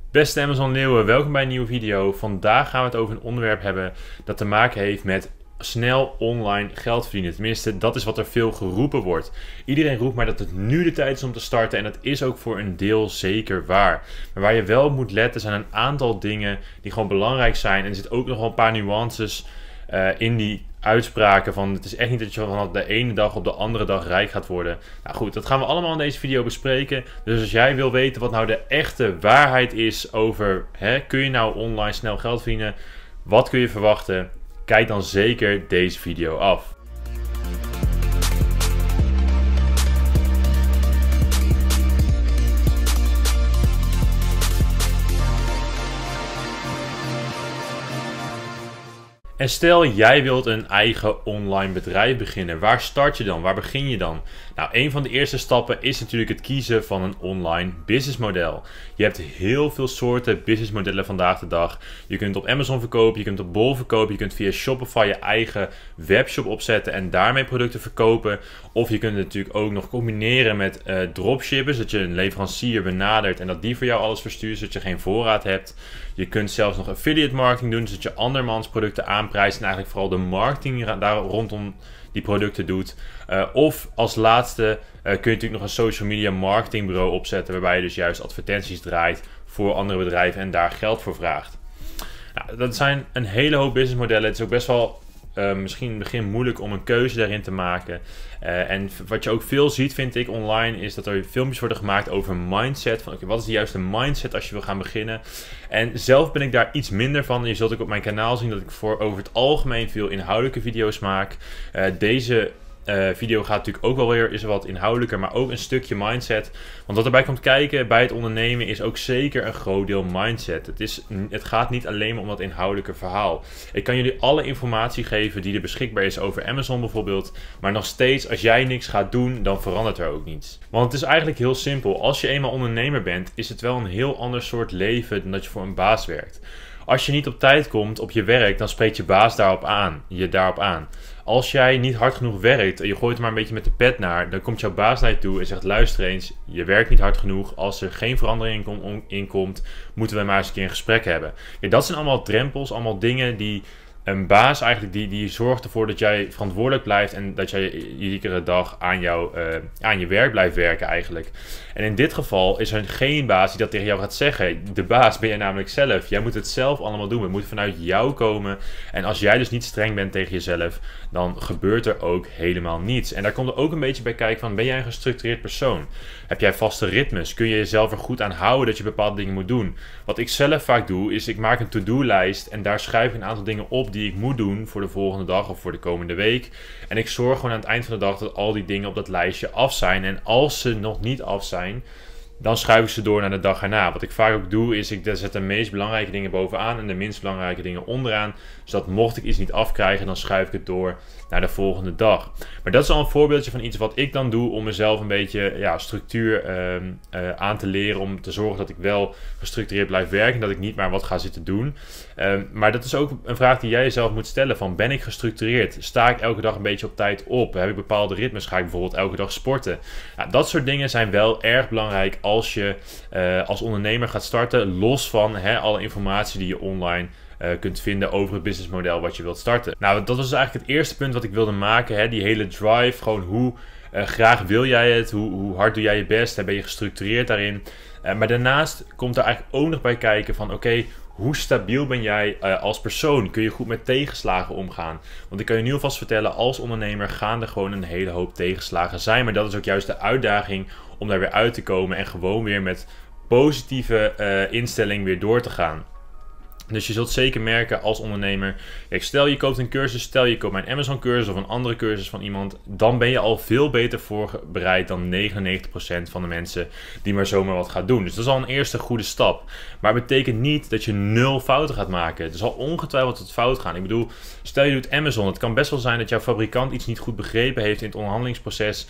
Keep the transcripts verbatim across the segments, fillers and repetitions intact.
Beste Amazon Leeuwen, welkom bij een nieuwe video. Vandaag gaan we het over een onderwerp hebben dat te maken heeft met snel online geld verdienen. Tenminste, dat is wat er veel geroepen wordt. Iedereen roept maar dat het nu de tijd is om te starten en dat is ook voor een deel zeker waar. Maar waar je wel op moet letten zijn een aantal dingen die gewoon belangrijk zijn. En er zitten ook nog wel een paar nuances uh, in die uitspraken van het is echt niet dat je van de ene dag op de andere dag rijk gaat worden. Nou goed, dat gaan we allemaal in deze video bespreken. Dus als jij wil weten wat nou de echte waarheid is over, hè, kun je nou online snel geld verdienen? Wat kun je verwachten? Kijk dan zeker deze video af. En stel jij wilt een eigen online bedrijf beginnen. Waar start je dan? Waar begin je dan? Nou, een van de eerste stappen is natuurlijk het kiezen van een online businessmodel. Je hebt heel veel soorten businessmodellen vandaag de dag. Je kunt op Amazon verkopen, je kunt op Bol verkopen, je kunt via Shopify je eigen webshop opzetten en daarmee producten verkopen. Of je kunt het natuurlijk ook nog combineren met uh, dropshippers, dat je een leverancier benadert en dat die voor jou alles verstuurt, zodat je geen voorraad hebt. Je kunt zelfs nog affiliate marketing doen, zodat je andermans producten aanprijst en eigenlijk vooral de marketing daar rondom die producten doet. Uh, of als laatste uh, kun je natuurlijk nog een social media marketingbureau opzetten, waarbij je dus juist advertenties draait voor andere bedrijven en daar geld voor vraagt. Nou, dat zijn een hele hoop businessmodellen. Het is ook best wel Uh, misschien in het begin moeilijk om een keuze daarin te maken. Uh, en wat je ook veel ziet, vind ik, online, is dat er filmpjes worden gemaakt over mindset. Van oké, okay, wat is de juiste mindset als je wil gaan beginnen? En zelf ben ik daar iets minder van. Je zult ook op mijn kanaal zien dat ik voor over het algemeen veel inhoudelijke video's maak. Uh, deze Uh, video gaat natuurlijk ook wel weer is wat inhoudelijker, maar ook een stukje mindset. Want wat erbij komt kijken bij het ondernemen is ook zeker een groot deel mindset. Het, is, het gaat niet alleen maar om dat inhoudelijke verhaal. Ik kan jullie alle informatie geven die er beschikbaar is over Amazon bijvoorbeeld. Maar nog steeds, als jij niks gaat doen, dan verandert er ook niets. Want het is eigenlijk heel simpel. Als je eenmaal ondernemer bent, is het wel een heel ander soort leven dan dat je voor een baas werkt. Als je niet op tijd komt op je werk, dan spreekt je baas daarop aan, je daarop aan. Als jij niet hard genoeg werkt en je gooit er maar een beetje met de pet naar, dan komt jouw baas naar je toe en zegt: luister eens, je werkt niet hard genoeg. Als er geen verandering in komt, moeten we maar eens een keer een gesprek hebben. Ja, dat zijn allemaal drempels, allemaal dingen die een baas eigenlijk, die, die zorgt ervoor dat jij verantwoordelijk blijft en dat jij iedere dag aan, jou, uh, aan je werk blijft werken eigenlijk. En in dit geval is er geen baas die dat tegen jou gaat zeggen. De baas ben je namelijk zelf. Jij moet het zelf allemaal doen. Het moet vanuit jou komen. En als jij dus niet streng bent tegen jezelf, dan gebeurt er ook helemaal niets. En daar komt er ook een beetje bij kijken van, ben jij een gestructureerd persoon? Heb jij vaste ritmes? Kun je jezelf er goed aan houden dat je bepaalde dingen moet doen? Wat ik zelf vaak doe, is ik maak een to-do-lijst en daar schrijf ik een aantal dingen op die ik moet doen voor de volgende dag of voor de komende week. En ik zorg gewoon aan het eind van de dag dat al die dingen op dat lijstje af zijn. En als ze nog niet af zijn, dan schuif ik ze door naar de dag erna. Wat ik vaak ook doe, is ik zet de meest belangrijke dingen bovenaan en de minst belangrijke dingen onderaan. Zodat mocht ik iets niet afkrijgen, dan schuif ik het door naar de volgende dag. Maar dat is al een voorbeeldje van iets wat ik dan doe om mezelf een beetje ja, structuur uh, uh, aan te leren. Om te zorgen dat ik wel gestructureerd blijf werken en dat ik niet maar wat ga zitten doen. Uh, maar dat is ook een vraag die jij jezelf moet stellen. Van, ben ik gestructureerd? Sta ik elke dag een beetje op tijd op? Heb ik bepaalde ritmes? Ga ik bijvoorbeeld elke dag sporten? Nou, dat soort dingen zijn wel erg belangrijk als je uh, als ondernemer gaat starten. Los van hè, alle informatie die je online Uh, kunt vinden over het businessmodel wat je wilt starten. Nou, dat was eigenlijk het eerste punt wat ik wilde maken. Hè? Die hele drive, gewoon hoe uh, graag wil jij het? Hoe, hoe hard doe jij je best? Hè? Ben je gestructureerd daarin? Uh, maar daarnaast komt er eigenlijk ook nog bij kijken van oké, okay, hoe stabiel ben jij uh, als persoon? Kun je goed met tegenslagen omgaan? Want ik kan je nu alvast vertellen, als ondernemer gaan er gewoon een hele hoop tegenslagen zijn. Maar dat is ook juist de uitdaging om daar weer uit te komen en gewoon weer met positieve uh, instelling weer door te gaan. Dus je zult zeker merken als ondernemer, kijk, stel je koopt een cursus, stel je koopt mijn Amazon cursus of een andere cursus van iemand, dan ben je al veel beter voorbereid dan negenennegentig procent van de mensen die maar zomaar wat gaat doen. Dus dat is al een eerste goede stap. Maar het betekent niet dat je nul fouten gaat maken. Het zal ongetwijfeld tot fout gaan. Ik bedoel, stel je doet Amazon, het kan best wel zijn dat jouw fabrikant iets niet goed begrepen heeft in het onderhandelingsproces.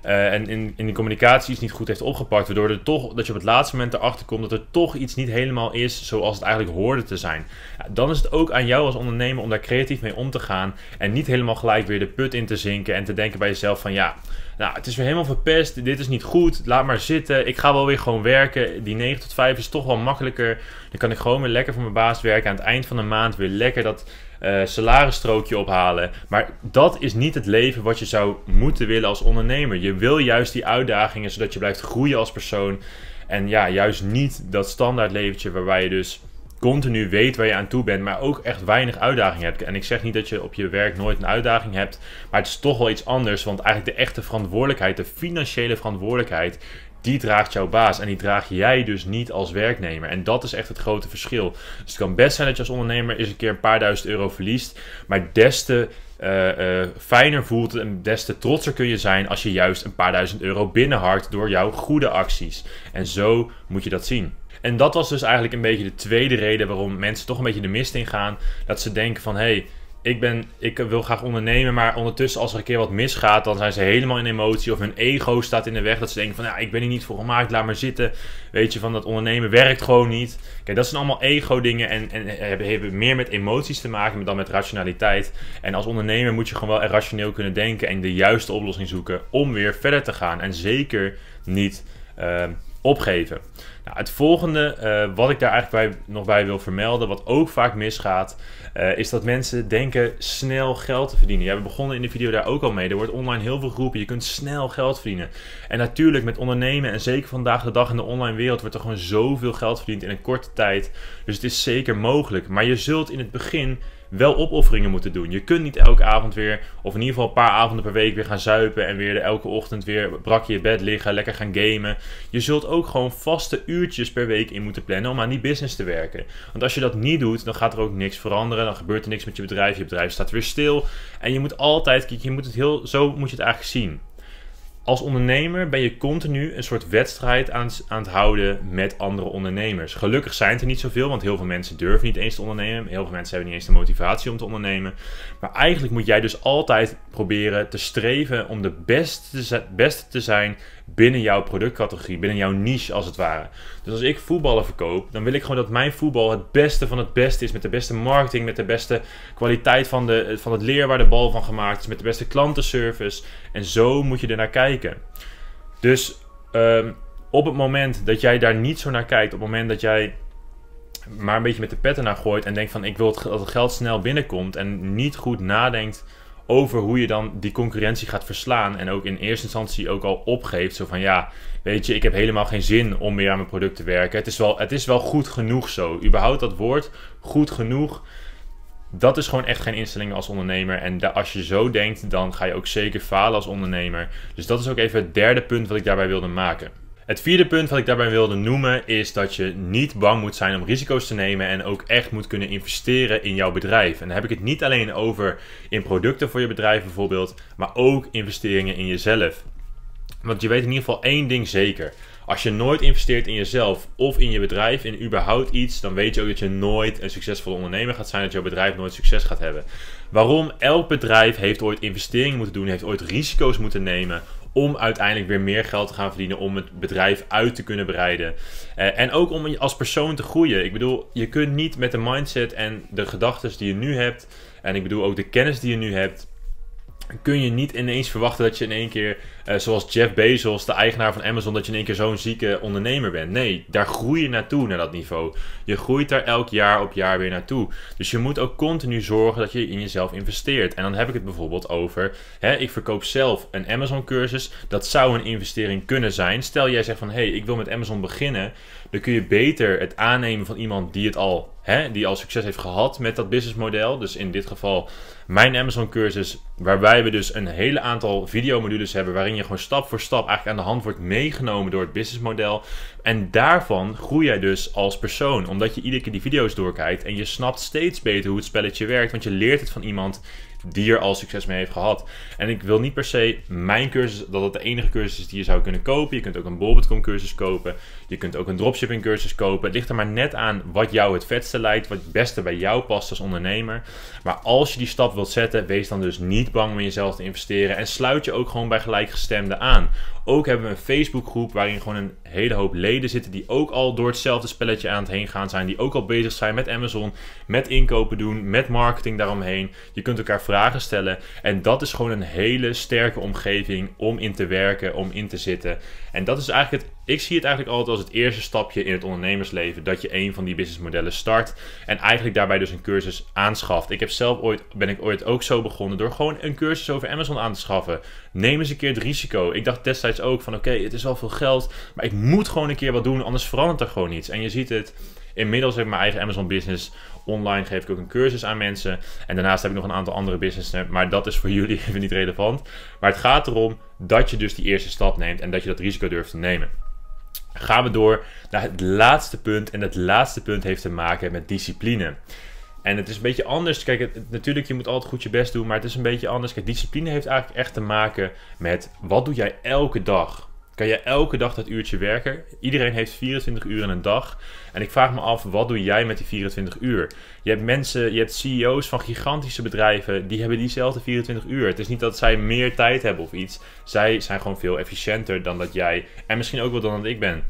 Uh, en in, in de communicatie iets niet goed heeft opgepakt, waardoor er toch, dat je op het laatste moment erachter komt dat er toch iets niet helemaal is zoals het eigenlijk hoorde te zijn. Ja, dan is het ook aan jou als ondernemer om daar creatief mee om te gaan en niet helemaal gelijk weer de put in te zinken en te denken bij jezelf van ja, nou het is weer helemaal verpest, dit is niet goed, laat maar zitten, ik ga wel weer gewoon werken, die negen tot vijf is toch wel makkelijker, dan kan ik gewoon weer lekker voor mijn baas werken, aan het eind van de maand weer lekker dat Uh, salarisstrookje ophalen. Maar dat is niet het leven wat je zou moeten willen als ondernemer. Je wil juist die uitdagingen zodat je blijft groeien als persoon. En ja, juist niet dat standaard leventje waarbij je dus continu weet waar je aan toe bent, maar ook echt weinig uitdaging hebt. En ik zeg niet dat je op je werk nooit een uitdaging hebt, maar het is toch wel iets anders, want eigenlijk de echte verantwoordelijkheid, de financiële verantwoordelijkheid, die draagt jouw baas en die draag jij dus niet als werknemer. En dat is echt het grote verschil. Dus het kan best zijn dat je als ondernemer eens een keer een paar duizend euro verliest, maar des te uh, uh, fijner voelt het en des te trotser kun je zijn als je juist een paar duizend euro binnenharkt door jouw goede acties. En zo moet je dat zien. En dat was dus eigenlijk een beetje de tweede reden waarom mensen toch een beetje de mist in gaan. Dat ze denken van, hé, hey, ik, ben, ik wil graag ondernemen, maar ondertussen als er een keer wat misgaat, dan zijn ze helemaal in emotie of hun ego staat in de weg. Dat ze denken van, ja, ik ben hier niet voor gemaakt, laat maar zitten. Weet je, van dat ondernemen werkt gewoon niet. Kijk, dat zijn allemaal ego dingen en, en hebben, hebben meer met emoties te maken dan met rationaliteit. En als ondernemer moet je gewoon wel rationeel kunnen denken en de juiste oplossing zoeken om weer verder te gaan. En zeker niet uh, opgeven. Nou, het volgende uh, wat ik daar eigenlijk bij, nog bij wil vermelden, wat ook vaak misgaat, uh, is dat mensen denken snel geld te verdienen. Ja, we begonnen in de video daar ook al mee. Er wordt online heel veel geroepen, je kunt snel geld verdienen. En natuurlijk met ondernemen en zeker vandaag de dag in de online wereld wordt er gewoon zoveel geld verdiend in een korte tijd. Dus het is zeker mogelijk. Maar je zult in het begin wel opofferingen moeten doen. Je kunt niet elke avond weer, of in ieder geval een paar avonden per week weer gaan zuipen en weer elke ochtend weer brak je je bed liggen, lekker gaan gamen. Je zult ook gewoon vaste uurtjes per week in moeten plannen om aan die business te werken. Want als je dat niet doet, dan gaat er ook niks veranderen, dan gebeurt er niks met je bedrijf, je bedrijf staat weer stil. En je moet altijd, kijk, je moet het heel, zo moet je het eigenlijk zien. Als ondernemer ben je continu een soort wedstrijd aan, aan het houden met andere ondernemers. Gelukkig zijn het er niet zoveel, want heel veel mensen durven niet eens te ondernemen. Heel veel mensen hebben niet eens de motivatie om te ondernemen. Maar eigenlijk moet jij dus altijd proberen te streven om de beste, beste te zijn binnen jouw productcategorie, binnen jouw niche als het ware. Dus als ik voetballen verkoop, dan wil ik gewoon dat mijn voetbal het beste van het beste is, met de beste marketing, met de beste kwaliteit van, de, van het leer waar de bal van gemaakt is, met de beste klantenservice. En zo moet je er naar kijken. Dus um, op het moment dat jij daar niet zo naar kijkt, op het moment dat jij maar een beetje met de petten naar gooit en denkt van ik wil dat het geld snel binnenkomt en niet goed nadenkt over hoe je dan die concurrentie gaat verslaan en ook in eerste instantie ook al opgeeft. Zo van ja, weet je, ik heb helemaal geen zin om meer aan mijn product te werken. Het is wel, het is wel goed genoeg zo. Überhaupt dat woord, goed genoeg, dat is gewoon echt geen instelling als ondernemer. En da- als je zo denkt, dan ga je ook zeker falen als ondernemer. Dus dat is ook even het derde punt wat ik daarbij wilde maken. Het vierde punt wat ik daarbij wilde noemen is dat je niet bang moet zijn om risico's te nemen en ook echt moet kunnen investeren in jouw bedrijf. En dan heb ik het niet alleen over in producten voor je bedrijf bijvoorbeeld, maar ook investeringen in jezelf. Want je weet in ieder geval één ding zeker. Als je nooit investeert in jezelf of in je bedrijf, in überhaupt iets, dan weet je ook dat je nooit een succesvolle ondernemer gaat zijn, dat jouw bedrijf nooit succes gaat hebben. Waarom? Elk bedrijf heeft ooit investeringen moeten doen, heeft ooit risico's moeten nemen om uiteindelijk weer meer geld te gaan verdienen, om het bedrijf uit te kunnen breiden. Uh, en ook om als persoon te groeien. Ik bedoel, je kunt niet met de mindset en de gedachten die je nu hebt, en ik bedoel ook de kennis die je nu hebt, kun je niet ineens verwachten dat je in één keer, uh, zoals Jeff Bezos, de eigenaar van Amazon, dat je in één keer zo'n zieke ondernemer bent. Nee, daar groei je naartoe, naar dat niveau. Je groeit daar elk jaar op jaar weer naartoe. Dus je moet ook continu zorgen dat je in jezelf investeert. En dan heb ik het bijvoorbeeld over, hè, ik verkoop zelf een Amazon cursus. Dat zou een investering kunnen zijn. Stel jij zegt van, hé, hey, ik wil met Amazon beginnen. Dan kun je beter het aannemen van iemand die het al, hè, die al succes heeft gehad met dat businessmodel. Dus in dit geval mijn Amazon cursus, waarbij we dus een hele aantal videomodules hebben, waarin je gewoon stap voor stap eigenlijk aan de hand wordt meegenomen door het businessmodel. En daarvan groei jij dus als persoon, omdat je iedere keer die video's doorkijkt en je snapt steeds beter hoe het spelletje werkt, want je leert het van iemand die er al succes mee heeft gehad. En ik wil niet per se mijn cursus, dat het de enige cursus is die je zou kunnen kopen. Je kunt ook een bol punt com cursus kopen. Je kunt ook een dropshipping cursus kopen. Het ligt er maar net aan wat jou het vetste lijkt, wat het beste bij jou past als ondernemer. Maar als je die stap wilt zetten, wees dan dus niet bang om in jezelf te investeren. En sluit je ook gewoon bij gelijkgestemden aan. Ook hebben we een Facebookgroep waarin gewoon een hele hoop leden zitten die ook al door hetzelfde spelletje aan het heen gaan zijn. Die ook al bezig zijn met Amazon, met inkopen doen, met marketing daaromheen. Je kunt elkaar vragen stellen. En dat is gewoon een hele sterke omgeving om in te werken, om in te zitten. En dat is eigenlijk het, ik zie het eigenlijk altijd als het eerste stapje in het ondernemersleven. Dat je een van die businessmodellen start. En eigenlijk daarbij dus een cursus aanschaft. Ik heb zelf ooit, ben ik ooit ook zo begonnen door gewoon een cursus over Amazon aan te schaffen. Neem eens een keer het risico. Ik dacht destijds ook van oké, okay, het is wel veel geld. Maar ik moet gewoon een keer wat doen, anders verandert er gewoon iets. En je ziet het. Inmiddels heb ik mijn eigen Amazon business. Online geef ik ook een cursus aan mensen. En daarnaast heb ik nog een aantal andere businessen. Maar dat is voor jullie even niet relevant. Maar het gaat erom dat je dus die eerste stap neemt. En dat je dat risico durft te nemen. Gaan we door naar het laatste punt. En het laatste punt heeft te maken met discipline. En het is een beetje anders. Kijk, het, natuurlijk, je moet altijd goed je best doen. Maar het is een beetje anders. Kijk, discipline heeft eigenlijk echt te maken met wat doe jij elke dag? Kan je elke dag dat uurtje werken? Iedereen heeft vierentwintig uur in een dag. En ik vraag me af, wat doe jij met die vierentwintig uur? Je hebt mensen, je hebt C E O's van gigantische bedrijven, die hebben diezelfde vierentwintig uur. Het is niet dat zij meer tijd hebben of iets. Zij zijn gewoon veel efficiënter dan dat jij, en misschien ook wel dan dat ik ben.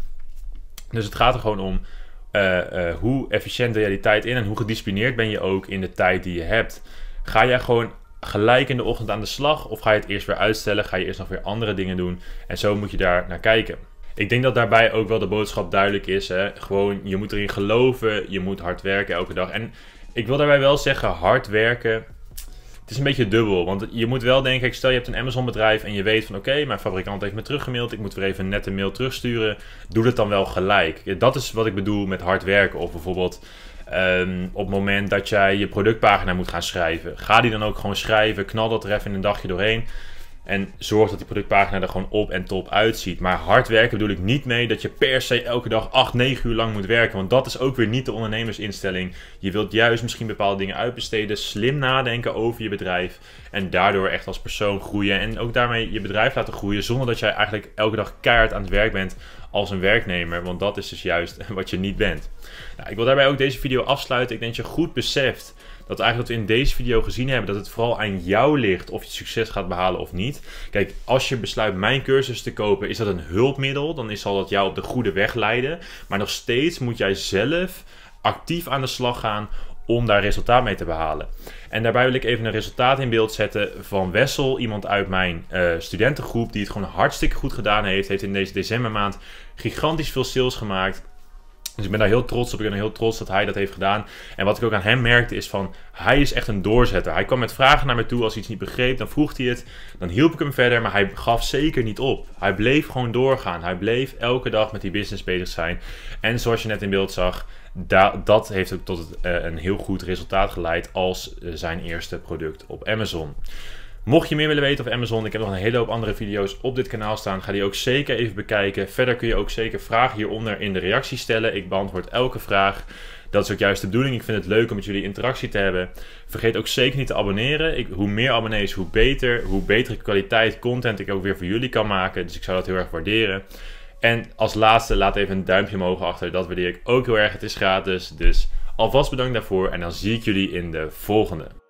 Dus het gaat er gewoon om, uh, uh, hoe efficiënt doe jij die tijd in en hoe gedisciplineerd ben je ook in de tijd die je hebt. Ga jij gewoon gelijk in de ochtend aan de slag of ga je het eerst weer uitstellen? Ga je eerst nog weer andere dingen doen? En zo moet je daar naar kijken. Ik denk dat daarbij ook wel de boodschap duidelijk is. Hè? Gewoon, je moet erin geloven, je moet hard werken elke dag. En ik wil daarbij wel zeggen, hard werken, het is een beetje dubbel. Want je moet wel denken, stel je hebt een Amazon bedrijf en je weet van oké, okay, mijn fabrikant heeft me teruggemaild, ik moet weer even net een mail terugsturen. Doe het dan wel gelijk. Dat is wat ik bedoel met hard werken. Of bijvoorbeeld Um, op het moment dat jij je productpagina moet gaan schrijven, ga die dan ook gewoon schrijven, knal dat er even in een dagje doorheen en zorg dat die productpagina er gewoon op en top uitziet. Maar hard werken bedoel ik niet mee dat je per se elke dag acht, negen uur lang moet werken, want dat is ook weer niet de ondernemersinstelling. Je wilt juist misschien bepaalde dingen uitbesteden, slim nadenken over je bedrijf en daardoor echt als persoon groeien en ook daarmee je bedrijf laten groeien zonder dat jij eigenlijk elke dag keihard aan het werk bent als een werknemer, want dat is dus juist wat je niet bent. Nou, ik wil daarbij ook deze video afsluiten. Ik denk dat je goed beseft dat eigenlijk wat we in deze video gezien hebben, dat het vooral aan jou ligt of je succes gaat behalen of niet. Kijk, als je besluit mijn cursus te kopen, is dat een hulpmiddel. Dan zal dat jou op de goede weg leiden. Maar nog steeds moet jij zelf actief aan de slag gaan om daar resultaat mee te behalen. En daarbij wil ik even een resultaat in beeld zetten van Wessel, iemand uit mijn uh, studentengroep die het gewoon hartstikke goed gedaan heeft. Heeft in deze decembermaand gigantisch veel sales gemaakt. Dus ik ben daar heel trots op. Ik ben heel trots dat hij dat heeft gedaan. En wat ik ook aan hem merkte is van, hij is echt een doorzetter. Hij kwam met vragen naar me toe als hij iets niet begreep. Dan vroeg hij het. Dan hielp ik hem verder. Maar hij gaf zeker niet op. Hij bleef gewoon doorgaan. Hij bleef elke dag met die business bezig zijn. En zoals je net in beeld zag, da dat heeft ook tot het, uh, een heel goed resultaat geleid als uh, zijn eerste product op Amazon. Mocht je meer willen weten over Amazon, ik heb nog een hele hoop andere video's op dit kanaal staan. Ga die ook zeker even bekijken. Verder kun je ook zeker vragen hieronder in de reactie stellen. Ik beantwoord elke vraag. Dat is ook juist de bedoeling. Ik vind het leuk om met jullie interactie te hebben. Vergeet ook zeker niet te abonneren. Ik, hoe meer abonnees, hoe beter. Hoe betere kwaliteit content ik ook weer voor jullie kan maken. Dus ik zou dat heel erg waarderen. En als laatste, laat even een duimpje omhoog achter. Dat waardeer ik ook heel erg. Het is gratis. Dus alvast bedankt daarvoor. En dan zie ik jullie in de volgende.